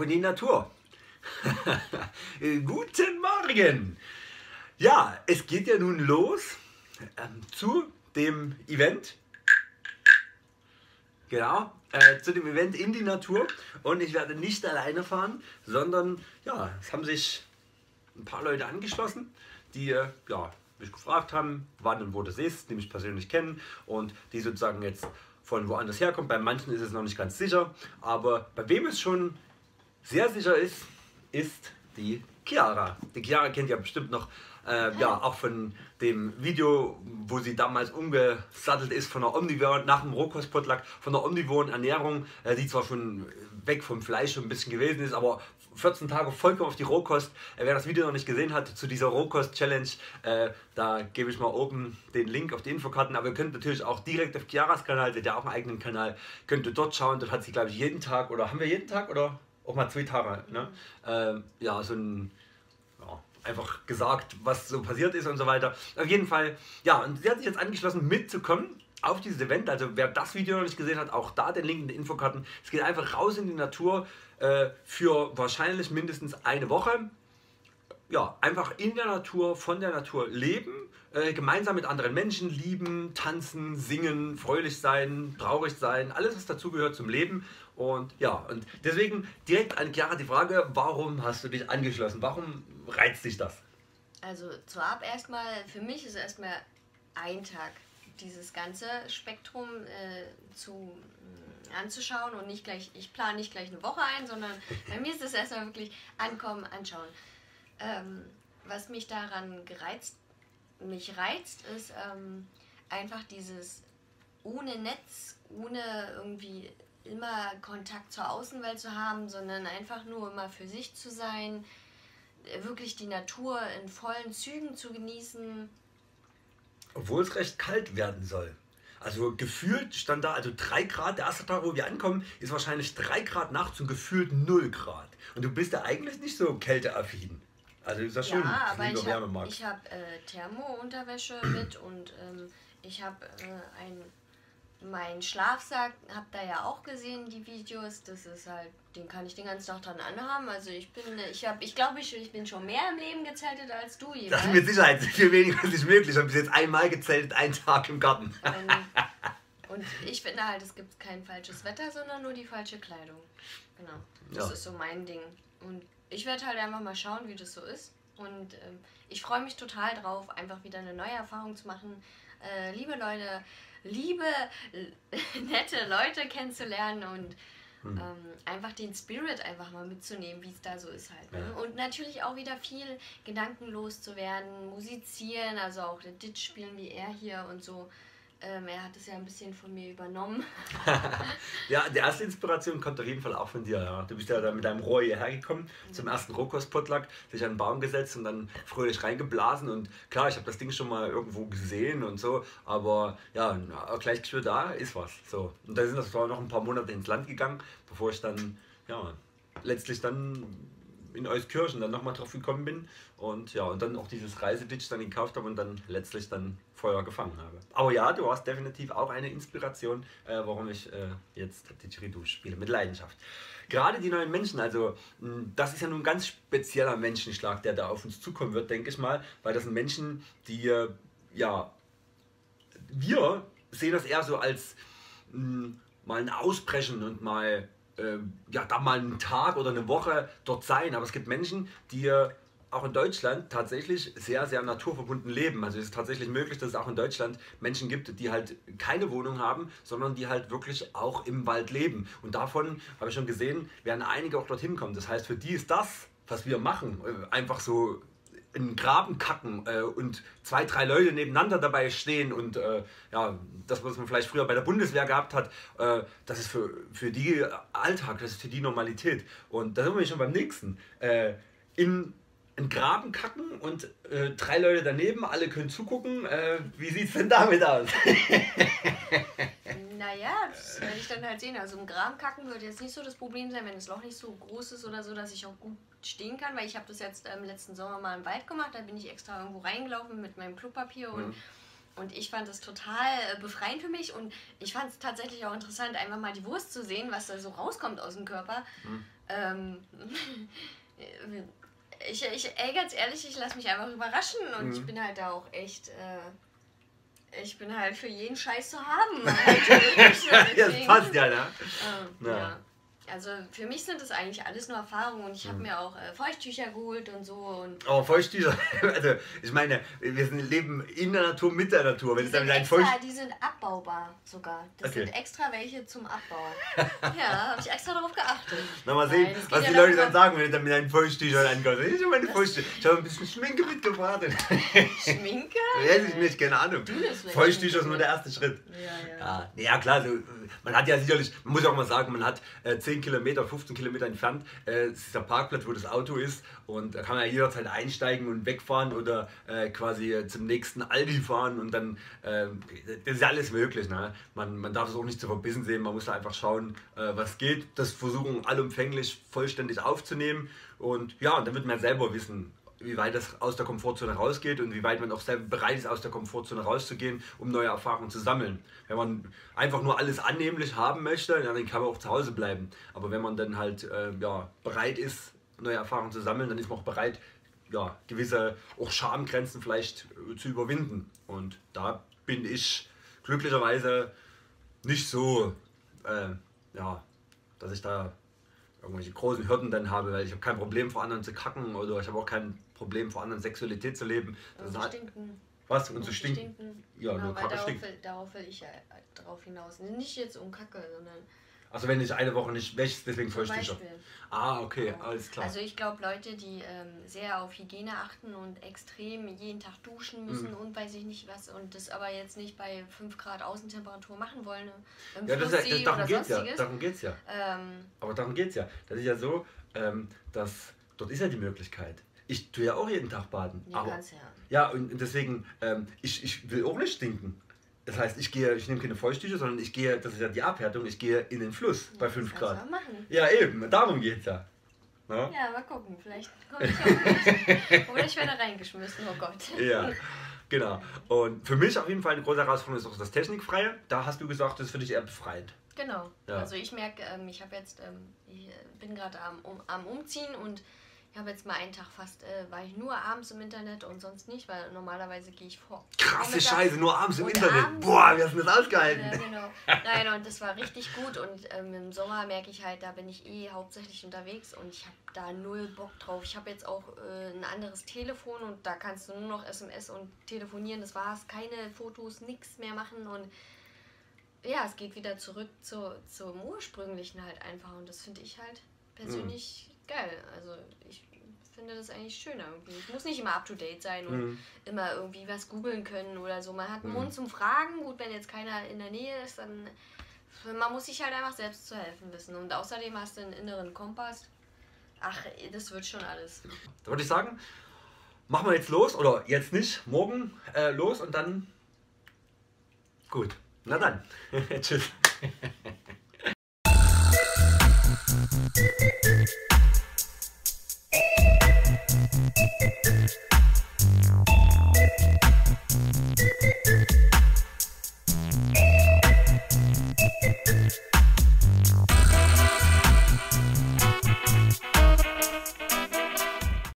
in die Natur. Guten Morgen! Ja, es geht ja nun los zu dem Event. Genau, zu dem Event in die Natur. Und ich werde nicht alleine fahren, sondern ja, es haben sich ein paar Leute angeschlossen, die ja, mich gefragt haben, wann und wo das ist, die mich persönlich kennen und die sozusagen jetzt von woanders herkommen. Bei manchen ist es noch nicht ganz sicher, aber bei wem es schon sehr sicher ist, ist die Chiara. Die Chiara kennt ihr bestimmt noch, ja, auch von dem Video, wo sie damals umgesattelt ist von der omnivoren, nach dem Rohkost-Potluck, von der omnivoren Ernährung, die zwar schon weg vom Fleisch schon ein bisschen gewesen ist, aber 14 Tage vollkommen auf die Rohkost. Wer das Video noch nicht gesehen hat zu dieser Rohkost-Challenge, da gebe ich mal oben den Link auf die Infokarten. Aber ihr könnt natürlich auch direkt auf Chiaras Kanal, der hat ja auch einen eigenen Kanal, könnt ihr dort schauen. Dort hat sie, glaube ich, jeden Tag, oder haben wir jeden Tag oder auch mal 2 Tage, ne? Ja, so ein, ja, einfach gesagt, was so passiert ist und so weiter. Auf jeden Fall, ja, und sie hat sich jetzt angeschlossen mitzukommen auf dieses Event. Also wer das Video noch nicht gesehen hat, auch da den Link in den Infokarten. Es geht einfach raus in die Natur für wahrscheinlich mindestens eine Woche. Ja, einfach in der Natur, von der Natur leben, gemeinsam mit anderen Menschen lieben, tanzen, singen, fröhlich sein, traurig sein, alles was dazugehört zum Leben. Und ja, und deswegen direkt an Chiara die Frage, warum hast du dich angeschlossen? Warum reizt dich das? Also vorab erstmal, für mich ist erstmal ein Tag dieses ganze Spektrum anzuschauen und nicht gleich, ich plane nicht gleich eine Woche ein, sondern bei mir ist es erstmal wirklich ankommen, anschauen. Was mich daran reizt, ist einfach dieses ohne Netz, ohne irgendwie immer Kontakt zur Außenwelt zu haben, sondern einfach nur immer für sich zu sein, wirklich die Natur in vollen Zügen zu genießen. Obwohl es recht kalt werden soll. Also gefühlt stand da, also 3 Grad, der erste Tag, wo wir ankommen, ist wahrscheinlich 3 Grad nachts und gefühlt 0 Grad. Und du bist ja eigentlich nicht so kälteaffin. Also ist das schon, ja, aber ich habe Thermo-Unterwäsche mit und ich habe meinen Schlafsack, habt ihr ja auch gesehen, die Videos, das ist halt, den kann ich den ganzen Tag dran anhaben, also ich glaube, ich bin schon mehr im Leben gezeltet als du jeweils. Das ist mit Sicherheit viel weniger als nicht möglich, ich habe bis jetzt einmal gezeltet, einen Tag im Garten. Und ich finde halt, es gibt kein falsches Wetter, sondern nur die falsche Kleidung. Genau, das ist so mein Ding. Und ich werde halt einfach mal schauen, wie das so ist. Und ich freue mich total drauf, einfach wieder eine neue Erfahrung zu machen. Liebe Leute, nette Leute kennenzulernen und einfach den Spirit einfach mal mitzunehmen, wie es da so ist halt. Ne? Ja. Und natürlich auch wieder viel gedankenlos zu werden, musizieren, also auch den Ditch spielen wie er hier und so. Er hat es ja ein bisschen von mir übernommen. Ja, die erste Inspiration kommt auf jeden Fall auch von dir. Ja. Du bist ja da mit deinem Rohr hierher gekommen, zum ersten Rohkost-Potluck, dich an den Baum gesetzt und dann fröhlich reingeblasen. Und klar, ich habe das Ding schon mal irgendwo gesehen und so, aber ja, gleich gespürt, da ist was. So. Und da sind das zwar noch ein paar Monate ins Land gegangen, bevor ich dann, ja, letztlich dann in Euskirchen dann nochmal drauf gekommen bin und ja, und dann auch dieses Reiseditch dann gekauft habe und dann letztlich dann Feuer gefangen habe. Aber ja, du hast definitiv auch eine Inspiration, warum ich jetzt Didgeridoo spiele, mit Leidenschaft. Gerade die neuen Menschen, also das ist ja nun ein ganz spezieller Menschenschlag, der da auf uns zukommen wird, denke ich mal, weil das sind Menschen, die, ja, wir sehen das eher so als mal ein Ausbrechen und mal ja, da mal einen Tag oder eine Woche dort sein. Aber es gibt Menschen, die auch in Deutschland tatsächlich sehr, sehr naturverbunden leben. Also es ist tatsächlich möglich, dass es auch in Deutschland Menschen gibt, die halt keine Wohnung haben, sondern die halt wirklich auch im Wald leben. Und davon, habe ich schon gesehen, werden einige auch dorthin kommen. Das heißt, für die ist das, was wir machen, einfach so in den Graben kacken und 2, 3 Leute nebeneinander dabei stehen und ja, das, was man vielleicht früher bei der Bundeswehr gehabt hat, das ist für die Alltag, das ist für die Normalität. Und da sind wir schon beim nächsten. In einen Graben kacken und 3 Leute daneben, alle können zugucken. Wie sieht es denn damit aus? Naja, das werde ich dann halt sehen. Also im Graben kacken wird jetzt nicht so das Problem sein, wenn das Loch nicht so groß ist oder so, dass ich auch gut stehen kann, weil ich habe das jetzt letzten Sommer mal im Wald gemacht, da bin ich extra irgendwo reingelaufen mit meinem Klopapier und Und ich fand es total befreiend für mich und ich fand es tatsächlich auch interessant, einfach mal die Wurst zu sehen, was da so rauskommt aus dem Körper. Ey, ganz ehrlich, ich lasse mich einfach überraschen und ich bin halt da auch echt, ich bin halt für jeden Scheiß zu haben. Ja, das passt ja, ne? Ja. Also für mich sind das eigentlich alles nur Erfahrungen und ich habe mir auch Feuchttücher geholt und so. Und Feuchttücher, also ich meine, wir leben in der Natur, mit der Natur. Wenn die sind abbaubar sogar. Das sind extra welche zum Abbau. Ja, habe ich extra darauf geachtet. Na, mal sehen, was die Leute dann sagen, wenn ich dann mit deinen Feuchttüchern ankomme. Ich habe meine Feuchttücher. Ich habe ein bisschen Schminke mitgebracht. Schminke? Weiß ich nicht, keine Ahnung. Feuchttücher ist nur der erste Schritt. Ja, klar, so, man hat ja sicherlich, man muss auch mal sagen, man hat 10 Kilometer, 15 Kilometer entfernt ist der Parkplatz, wo das Auto ist und da kann man ja jederzeit einsteigen und wegfahren oder quasi zum nächsten Aldi fahren und dann, das ist ja alles möglich. Ne? Man darf es auch nicht zu verbissen sehen, man muss da einfach schauen, was geht, das versuchen allumfänglich vollständig aufzunehmen und ja, und dann wird man selber wissen, wie weit das aus der Komfortzone rausgeht und wie weit man auch selber bereit ist, aus der Komfortzone rauszugehen, um neue Erfahrungen zu sammeln. Wenn man einfach nur alles annehmlich haben möchte, ja, dann kann man auch zu Hause bleiben. Aber wenn man dann halt bereit ist, neue Erfahrungen zu sammeln, dann ist man auch bereit, gewisse auch Schamgrenzen vielleicht zu überwinden. Und da bin ich glücklicherweise nicht so, dass ich da irgendwelche großen Hürden dann habe, weil ich habe kein Problem vor anderen zu kacken oder ich habe auch kein Problem vor anderen Sexualität zu leben. Und zu stinken. Was? Und zu stinken? Ja, genau, nur Kacke stinkt. Darauf will ich ja drauf hinaus. Nicht jetzt um Kacke, sondern... Also wenn ich eine Woche nicht wäschst, deswegen Feuchttücher. Okay, ja. Alles klar. Also ich glaube, Leute, die sehr auf Hygiene achten und extrem jeden Tag duschen müssen und weiß ich nicht was und das aber jetzt nicht bei 5 Grad Außentemperatur machen wollen, darum geht's ja. Aber darum geht's ja. Das ist ja so, dass dort ist ja die Möglichkeit. Ich tue ja auch jeden Tag baden. Ja, aber, ja, und deswegen, ich will auch nicht stinken. Das heißt, ich nehme keine Feuchttücher, sondern ich gehe, das ist ja die Abhärtung, ich gehe in den Fluss bei 5 Grad. Das machen. Ja, eben, darum geht's ja. Ja, mal gucken, vielleicht komme ich auch mit. Oder ich werde reingeschmissen, oh Gott. Ja, genau. Und für mich auf jeden Fall eine große Herausforderung ist auch das Technikfreie. Da hast du gesagt, das ist für dich eher befreiend. Genau. Ja. Also ich merke, ich bin gerade am Umziehen und ich habe jetzt mal einen Tag fast, war ich nur abends im Internet und sonst nicht, weil normalerweise gehe ich vor. Krasse Scheiße, nur abends im Internet. Boah, wie hast du das ausgehalten? Ja, genau. Nein, und das war richtig gut und im Sommer merke ich halt, da bin ich hauptsächlich unterwegs und ich habe da null Bock drauf. Ich habe jetzt auch ein anderes Telefon und da kannst du nur noch SMS und telefonieren, das war's. Keine Fotos, nichts mehr machen und ja, es geht wieder zurück zum Ursprünglichen halt einfach und das finde ich halt persönlich geil. Also ich finde das eigentlich schöner irgendwie. Ich muss nicht immer up to date sein und immer irgendwie was googeln können oder so. Man hat einen Mund zum Fragen. Gut, wenn jetzt keiner in der Nähe ist, dann man muss sich halt einfach selbst zu helfen wissen. Und außerdem hast du einen inneren Kompass. Ach, das wird schon alles. Da würde ich sagen, machen wir jetzt los oder jetzt nicht, morgen los und dann gut. Na dann. Tschüss.